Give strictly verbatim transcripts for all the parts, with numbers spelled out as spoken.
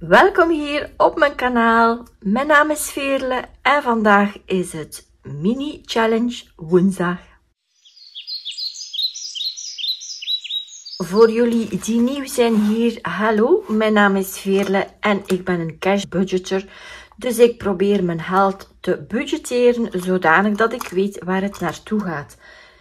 Welkom hier op mijn kanaal. Mijn naam is Veerle en vandaag is het mini challenge woensdag. Voor jullie die nieuw zijn hier, hallo, mijn naam is Veerle en ik ben een cash budgeter. Dus ik probeer mijn geld te budgetteren zodanig dat ik weet waar het naartoe gaat.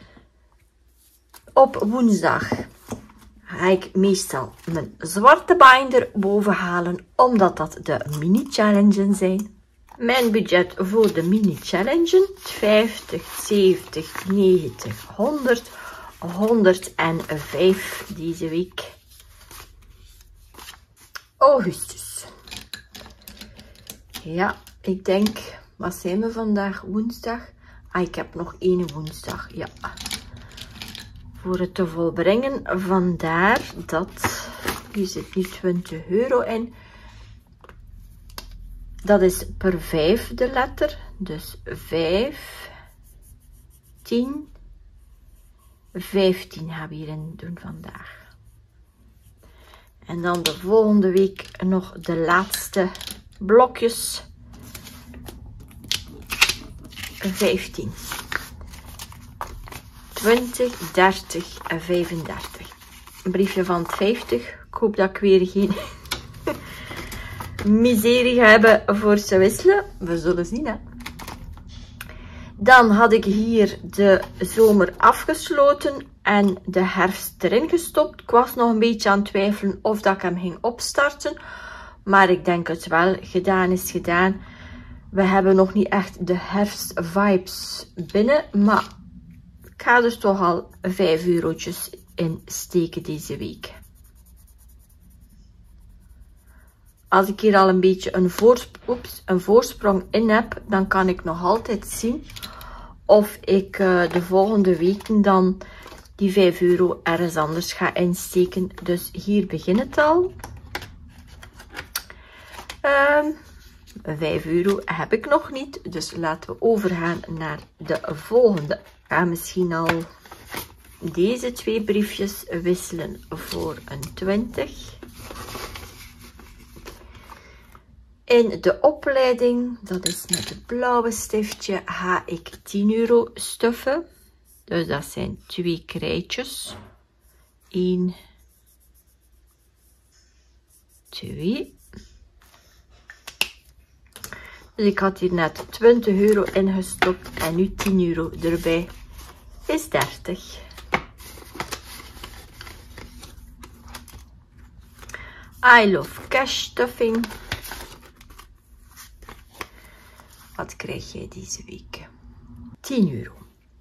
Op woensdag ga ik meestal mijn zwarte binder boven halen, omdat dat de mini challenges zijn. Mijn budget voor de mini challenges: vijftig, zeventig, negentig, honderd, honderdvijf deze week. Augustus. Ja, ik denk, wat zijn we vandaag? Woensdag? Ah, ik heb nog één woensdag, ja. Voor het te volbrengen, vandaar dat, hier zit nu twintig euro in. Dat is per vijfde letter, dus vijf, tien, vijftien gaan we hierin doen vandaag. En dan de volgende week nog de laatste blokjes, vijftien. twintig, dertig en vijfendertig. Een briefje van vijftig. Ik hoop dat ik weer geen miserie ga hebben voor te wisselen. We zullen zien, hè. Dan had ik hier de zomer afgesloten en de herfst erin gestopt. Ik was nog een beetje aan het twijfelen of dat ik hem ging opstarten. Maar ik denk het wel. Gedaan is gedaan. We hebben nog niet echt de herfst-vibes binnen, maar ik ga dus toch al vijf eurotjes in steken deze week. Als ik hier al een beetje een, voorsp oeps, een voorsprong in heb, dan kan ik nog altijd zien of ik uh, de volgende weken dan die vijf euro ergens anders ga insteken. Dus hier begint het al. Uh, vijf euro heb ik nog niet, dus laten we overgaan naar de volgende. Ik ga misschien al deze twee briefjes wisselen voor een twintig. In de opleiding, dat is met het blauwe stiftje, ga ik tien euro stuffen. Dus dat zijn twee krijtjes. één, twee. Dus ik had hier net twintig euro ingestopt en nu tien euro erbij is dertig. I love cash stuffing. Wat krijg jij deze week? tien euro.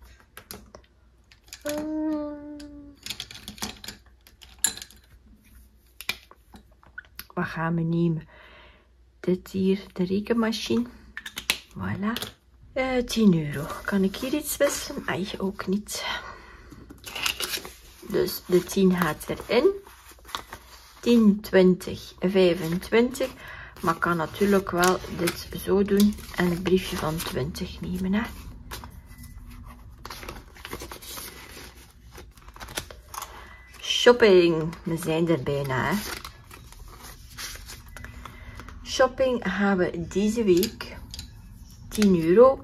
Wat gaan we nemen? Dit hier, de rekenmachine. Voilà. Uh, tien euro. Kan ik hier iets wisselen? Ai, ook niet. Dus de tien gaat erin. tien, twintig, vijfentwintig. Maar ik kan natuurlijk wel dit zo doen en een briefje van twintig nemen. Hè. Shopping. We zijn er bijna. Hè. Shopping gaan we deze week tien euro.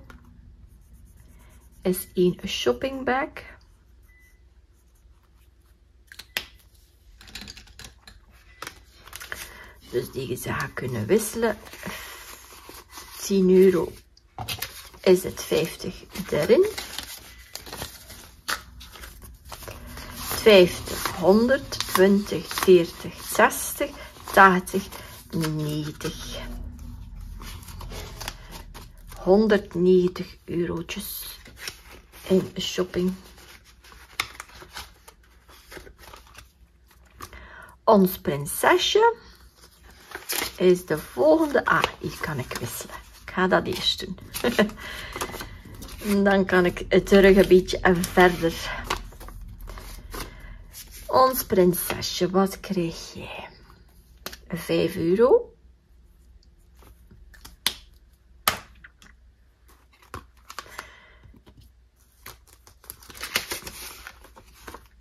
Is een shoppingbag. Dus deze ga ik kunnen wisselen. tien euro is het vijftig erin. vijftig, honderd, twintig, veertig, zestig, tachtig, negentig. honderdnegentig eurotjes in shopping. Ons prinsesje is de volgende. Ah, hier kan ik wisselen. Ik ga dat eerst doen. Dan kan ik het terug een beetje verder. Ons prinsesje, wat krijg jij? vijf euro.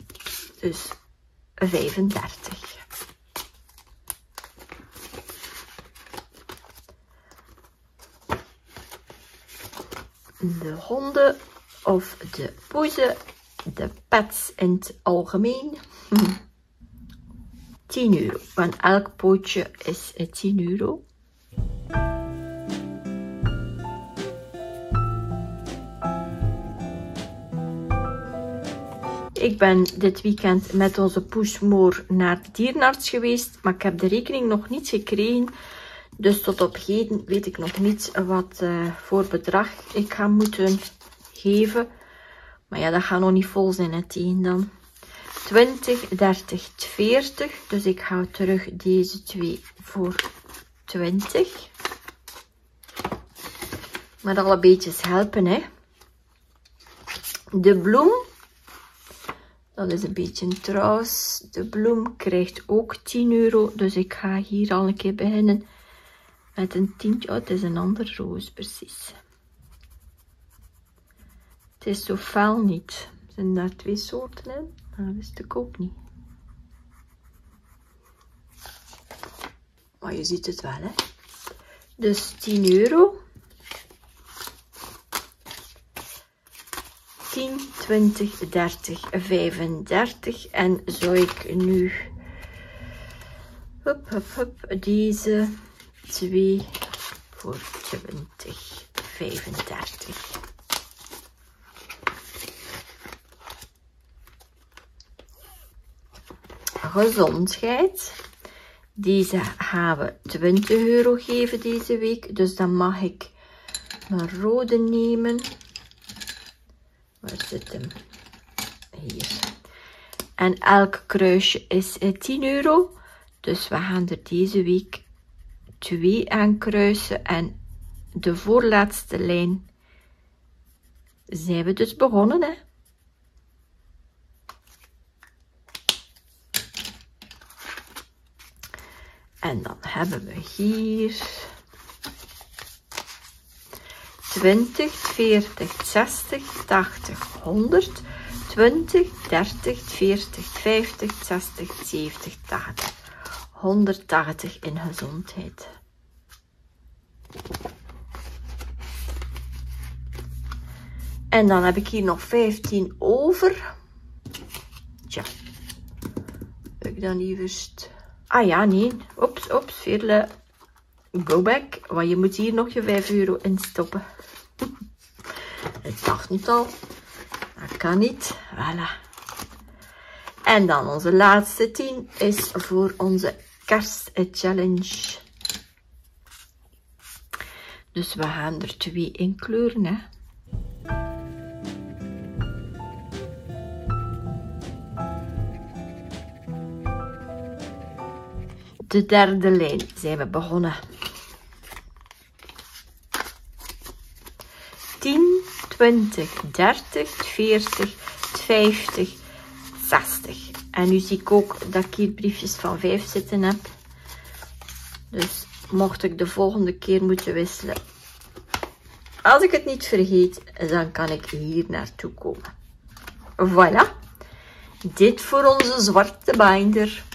Dus vijfendertig. de honden of de poezen, de pets in het algemeen. tien euro, want elk pootje is tien euro. Ik ben dit weekend met onze poesmoor naar de dierenarts geweest, maar ik heb de rekening nog niet gekregen. Dus tot op heden weet ik nog niet wat uh, voor bedrag ik ga moeten geven. Maar ja, dat gaat nog niet vol zijn, het een dan. twintig, dertig, veertig. Dus ik hou terug deze twee voor twintig. Maar alle beetjes helpen, hè. De bloem. Dat is een beetje een trouws. De bloem krijgt ook tien euro. Dus ik ga hier al een keer beginnen met een tientje. Oh, het is een andere roos, precies. Het is zo fel niet. Er zijn daar twee soorten in. Dat wist ik ook niet. Maar je ziet het wel, hè. Dus tien euro. tien, twintig, dertig, vijfendertig. En zou ik nu hup, hup, hup, deze twee voor twintig, vijfendertig. Gezondheid. Deze gaan we twintig euro geven deze week. Dus dan mag ik een rode nemen. Waar zit hem? Hier. En elk kruisje is tien euro. Dus we gaan er deze week twee aan kruisen. En de voorlaatste lijn zijn we dus begonnen, hè. En dan hebben we hier twintig, veertig, zestig, tachtig, honderd, twintig, dertig, veertig, vijftig, zestig, zeventig, tachtig. honderdtachtig in gezondheid. En dan heb ik hier nog vijftien over. Tja, heb ik dan lieverst... Ah ja, nee. Oeps, oeps, Veerle. Go back. Want je moet hier nog je vijf euro in stoppen. Ik dacht niet al. Dat kan niet. Voilà. En dan onze laatste tien is voor onze kerstchallenge. Dus we gaan er twee in kleuren, hè. De derde lijn zijn we begonnen. tien, twintig, dertig, veertig, vijftig, zestig. En nu zie ik ook dat ik hier briefjes van vijf zitten heb. Dus mocht ik de volgende keer moeten wisselen. Als ik het niet vergeet, dan kan ik hier naartoe komen. Voilà. Dit voor onze zwarte binder.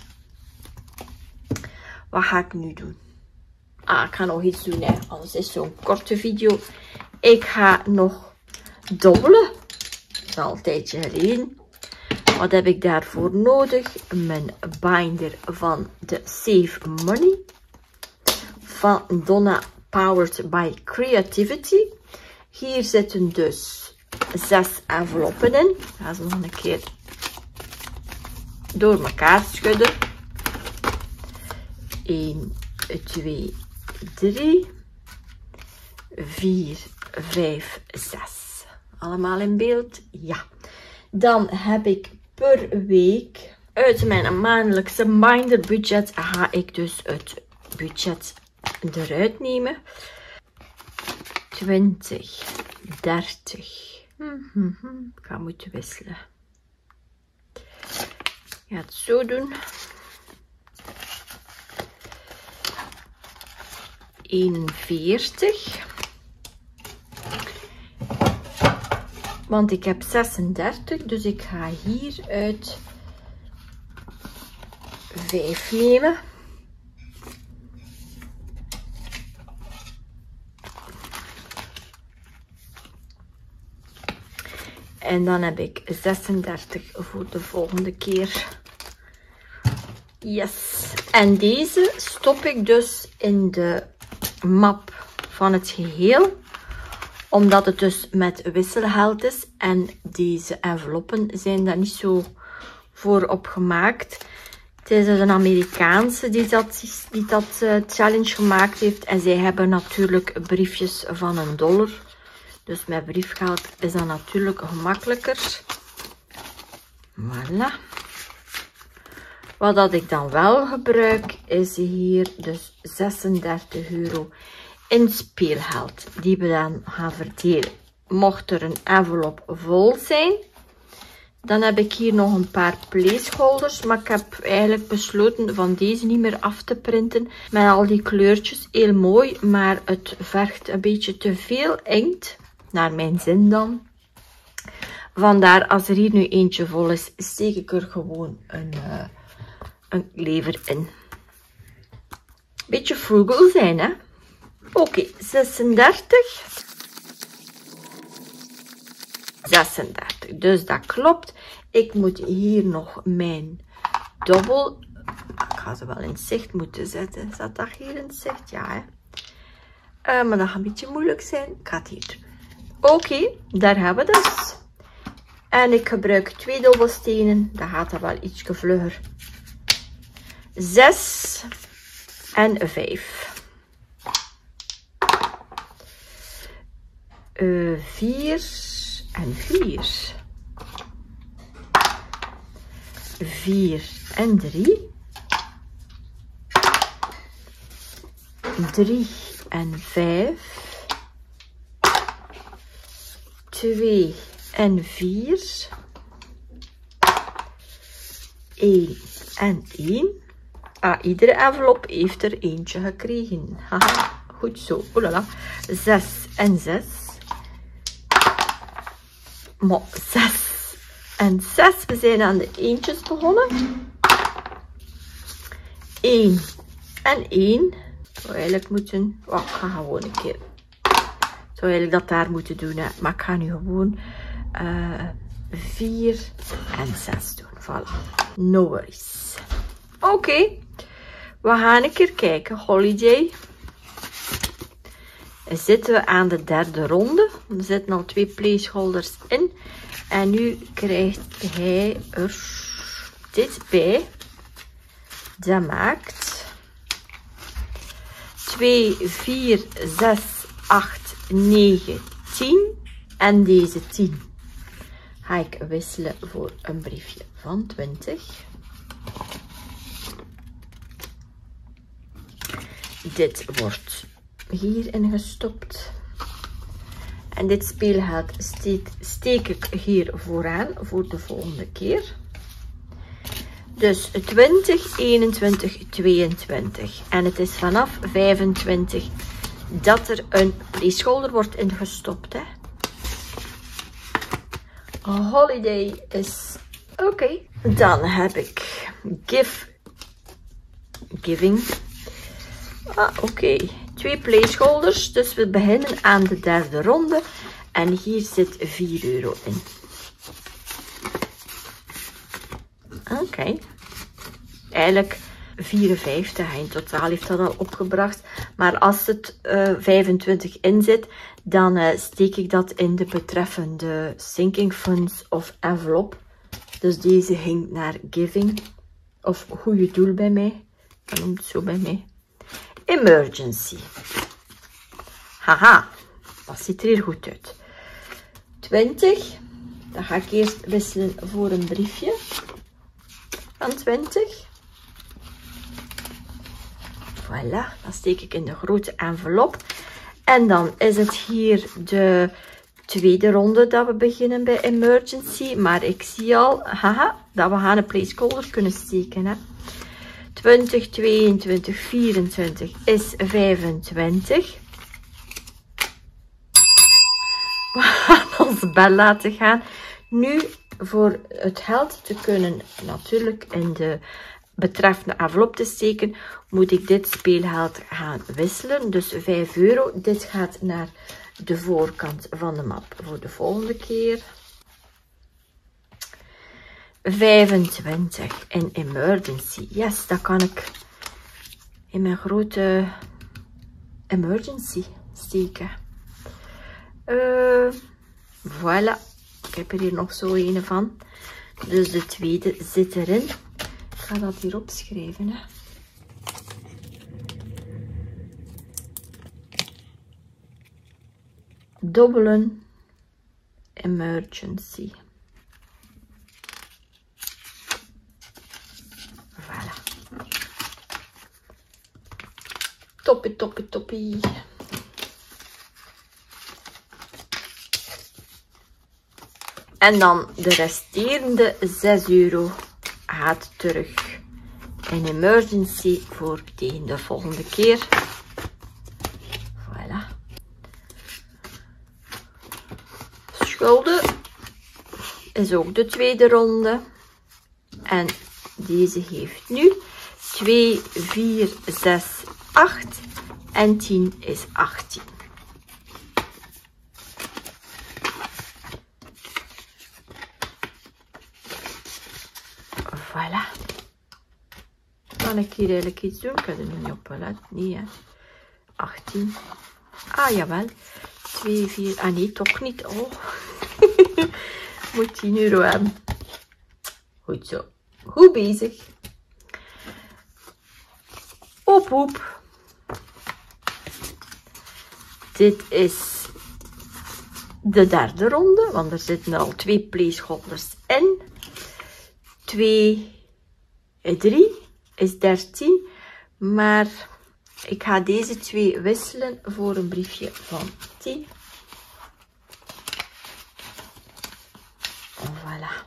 Wat ga ik nu doen? Ah, ik ga nog iets doen, hè. Anders is zo'n korte video. Ik ga nog dobbelen. Dat is al een tijdje geleden. Wat heb ik daarvoor nodig? Mijn binder van de Save Money. Van Donna Powered by Creativity. Hier zitten dus zes enveloppen in. Ik ga ze nog een keer door elkaar schudden. een, twee, drie, vier, vijf, zes. Allemaal in beeld? Ja. Dan heb ik per week uit mijn maandelijkse binder budget ga ik dus het budget eruit nemen. twintig, dertig. Mm-hmm. Ik ga moeten wisselen. Ik ga het zo doen. eenenveertig. Want ik heb zesendertig, dus ik ga hieruit vijf nemen. En dan heb ik zesendertig voor de volgende keer. Yes. En deze stop ik dus in de map van het geheel. Omdat het dus met wisselgeld is. En deze enveloppen zijn daar niet zo voor opgemaakt. Het is dus een Amerikaanse die dat, die dat uh, challenge gemaakt heeft. En zij hebben natuurlijk briefjes van een dollar. Dus met briefgeld is dat natuurlijk gemakkelijker. Voilà. Wat dat ik dan wel gebruik is hier dus zesendertig euro in speelgeld. Die we dan gaan verdelen. Mocht er een envelop vol zijn. Dan heb ik hier nog een paar placeholders. Maar ik heb eigenlijk besloten van deze niet meer af te printen. Met al die kleurtjes. Heel mooi. Maar het vergt een beetje te veel inkt. Naar mijn zin dan. Vandaar als er hier nu eentje vol is. Steek ik er gewoon een, uh, een lever in. Beetje frugal zijn, hè. Oké, okay, zesendertig. zesendertig, dus dat klopt. Ik moet hier nog mijn dubbel. Ik ga ze wel in zicht moeten zetten. Zat dat hier in zicht? Ja, hè. Uh, maar dat gaat een beetje moeilijk zijn. Ik ga het hier doen. Oké, okay, daar hebben we dus. En ik gebruik twee dobbelstenen. Dan gaat dat wel iets vlugger. Zes en vijf. Uh, vier en vier. Vier en drie. Drie en vijf. Twee en vier. Eén en één. Ah, iedere envelop heeft er eentje gekregen. Haha, goed zo. Oelala. Zes en zes. Maar zes en zes. We zijn aan de eentjes begonnen. één en één. Zou eigenlijk moeten... Oh, ik ga gewoon een keer... Ik zou eigenlijk dat daar moeten doen. Hè. Maar ik ga nu gewoon uh, vier en zes doen. Voilà. No worries. Oké. Okay. We gaan een keer kijken. Holiday. Zitten we aan de derde ronde. Er zitten al twee placeholders in. En nu krijgt hij er dit bij. Dat maakt twee, vier, zes, acht, negen, tien. En deze tien ga ik wisselen voor een briefje van twintig. Dit wordt hierin gestopt. En dit speelgeld steek, steek ik hier vooraan voor de volgende keer. Dus twintig, eenentwintig, tweeëntwintig. En het is vanaf vijfentwintig dat er een placeholder wordt ingestopt. Hè. Holiday is oké. Okay. Dan heb ik give, giving. Ah, oké. Okay. Twee placeholders. Dus we beginnen aan de derde ronde. En hier zit vier euro in. Oké. Okay. Eigenlijk vierenvijftig. In totaal heeft dat al opgebracht. Maar als het uh, vijfentwintig in zit, dan uh, steek ik dat in de betreffende sinking funds of envelop. Dus deze ging naar giving. Of goede doel bij mij. Dat noemt het zo bij mij. Emergency. Haha, dat ziet er hier goed uit. twintig. Dan ga ik eerst wisselen voor een briefje van twintig. Voilà, dat steek ik in de grote envelop. En dan is het hier de tweede ronde dat we beginnen bij emergency. Maar ik zie al, haha, dat we gaan een placeholder kunnen steken. Hè. twintig, tweeëntwintig, vierentwintig is vijfentwintig. We gaan ons bel laten gaan. Nu, voor het geld te kunnen natuurlijk in de betreffende envelop te steken, moet ik dit speelgeld gaan wisselen. Dus vijf euro. Dit gaat naar de voorkant van de map voor de volgende keer. vijfentwintig in emergency. Yes, dat kan ik in mijn grote emergency steken. Uh, voilà. Ik heb er hier nog zo een van. Dus de tweede zit erin. Ik ga dat hier opschrijven. Hè. Dobbelen emergency. Voilà. Toppie, toppie, toppie. En dan de resterende zes euro gaat terug in emergency voor tegen de volgende keer. Voilà. Schulden is ook de tweede ronde. En deze heeft nu twee, vier, zes, acht en tien is achttien. Voilà. Kan ik hier eigenlijk iets doen? Ik kan er nu niet op letten. Nee, hè. achttien. Ah, jawel. twee, vier. Ah, nee, toch niet. Oh. Moet tien euro hebben. Goed zo. Goed bezig. Op, op. Dit is de derde ronde, want er zitten al twee placeholders in. twee, drie is dertien, maar ik ga deze twee wisselen voor een briefje van tien. Voilà.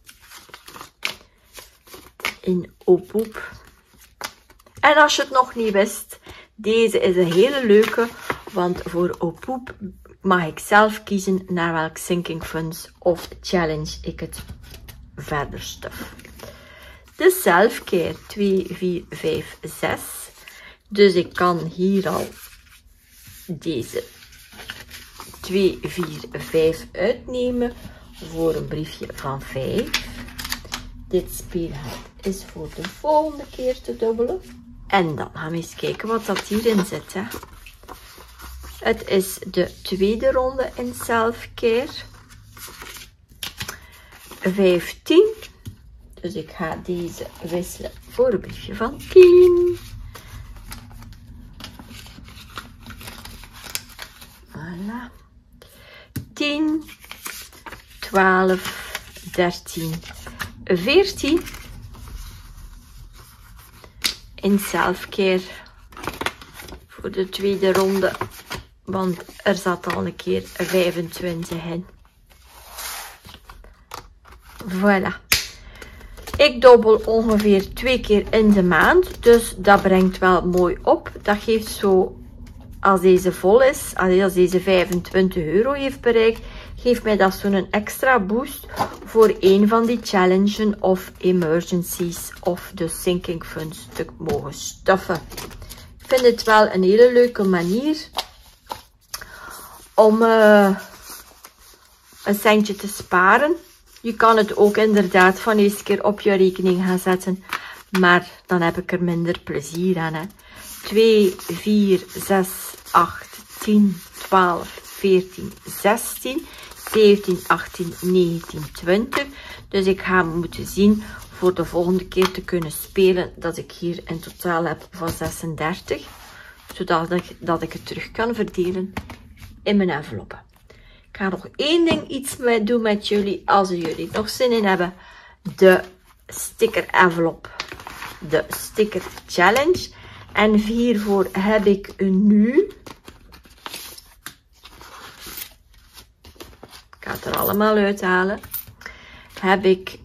In op-op. En als je het nog niet wist, deze is een hele leuke, want voor op-op mag ik zelf kiezen naar welk sinking funds of challenge ik het verder stuf. De selfcare twee, vier, vijf, zes. Dus ik kan hier al deze twee, vier, vijf uitnemen voor een briefje van vijf. Dit speelgeld is voor de volgende keer te dubbelen. En dan gaan we eens kijken wat dat hierin zit. Hè. Het is de tweede ronde in selfcare. vijftien. Dus ik ga deze wisselen voor een briefje van tien. Voilà. tien, twaalf, dertien, veertien. In selfcare voor de tweede ronde, want er zat al een keer vijfentwintig in. Voilà. Ik dobbel ongeveer twee keer in de maand, dus dat brengt wel mooi op. Dat geeft zo, als deze vol is, als deze vijfentwintig euro heeft bereikt, geeft mij dat zo'n extra boost voor een van die challenges of emergencies of de sinking funds te mogen stuffen. Ik vind het wel een hele leuke manier om uh, een centje te sparen. Je kan het ook inderdaad van eens keer op je rekening gaan zetten, maar dan heb ik er minder plezier aan. Hè. twee, vier, zes, acht, tien, twaalf, veertien, zestien, zeventien, achttien, negentien, twintig. Dus ik ga moeten zien voor de volgende keer te kunnen spelen dat ik hier in totaal heb van zesendertig. Zodat ik, dat ik het terug kan verdelen in mijn enveloppen. Ik ga nog één ding iets mee doen met jullie, als jullie nog zin in hebben. De sticker envelop. De sticker challenge. En hiervoor heb ik nu... Ik ga het er allemaal uithalen. Heb ik...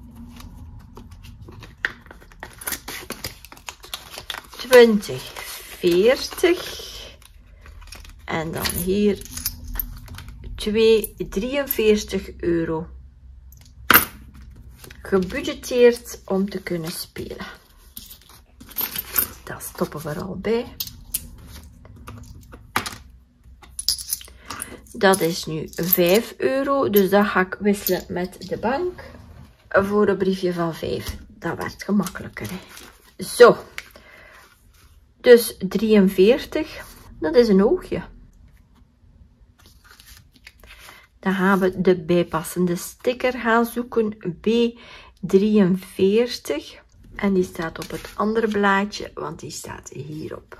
twintig, veertig. En dan hier... twee, drieënveertig euro gebudgeteerd om te kunnen spelen. Dat stoppen we er al bij. Dat is nu vijf euro, dus dat ga ik wisselen met de bank. voor een briefje van vijf. Dat werd gemakkelijker. Hè. Zo. Dus drieënveertig. Dat is een oogje. Dan gaan we de bijpassende sticker gaan zoeken. B drieënveertig. En die staat op het andere blaadje, want die staat hierop.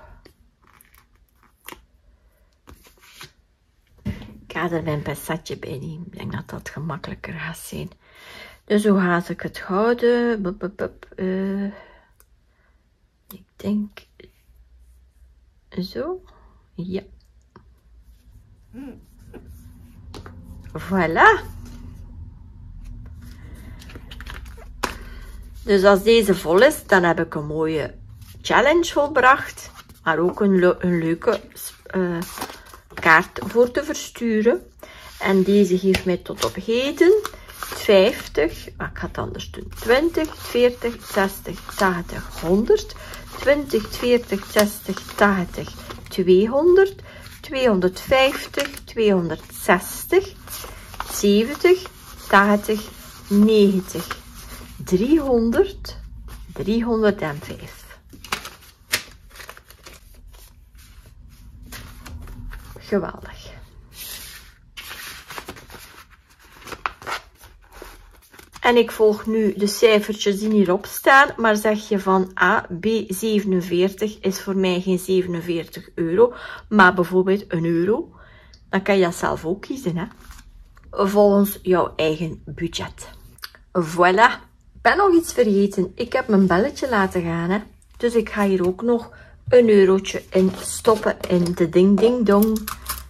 Ik ga er mijn pensetje bij nemen. Ik denk dat dat gemakkelijker gaat zijn. Dus hoe ga ik het houden? Bup, bup, bup. Uh, ik denk zo. Ja. Voilà. Dus als deze vol is, dan heb ik een mooie challenge volbracht. Maar ook een, le een leuke uh, kaart voor te versturen. En deze geeft mij tot op heden vijftig, maar ik ga het anders doen. twintig, veertig, zestig, tachtig, honderd. twintig, veertig, zestig, tachtig, tweehonderd. tweehonderdvijftig, tweehonderdzestig, zeventig, tachtig, negentig, driehonderd, driehonderdvijf. Geweldig. En ik volg nu de cijfertjes die hierop staan, maar zeg je van A, B zevenenveertig is voor mij geen zevenenveertig euro, maar bijvoorbeeld een euro, dan kan je dat zelf ook kiezen, hè? Volgens jouw eigen budget. Voilà. Ik ben nog iets vergeten. Ik heb mijn belletje laten gaan, hè? Dus ik ga hier ook nog een eurotje in stoppen in de ding ding dong.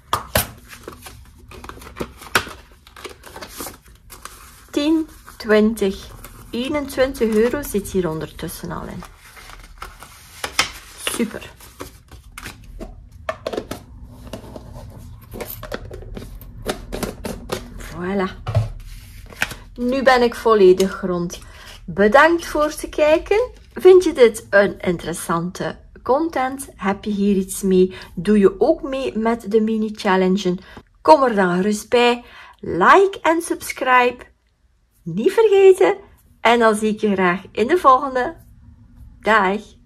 tien, twintig, eenentwintig euro zit hier ondertussen al in. Super. Voilà. Nu ben ik volledig rond. Bedankt voor het kijken. Vind je dit een interessante content? Heb je hier iets mee? Doe je ook mee met de mini challenges? Kom er dan gerust bij. Like en subscribe. Niet vergeten. En dan zie ik je graag in de volgende. Dag.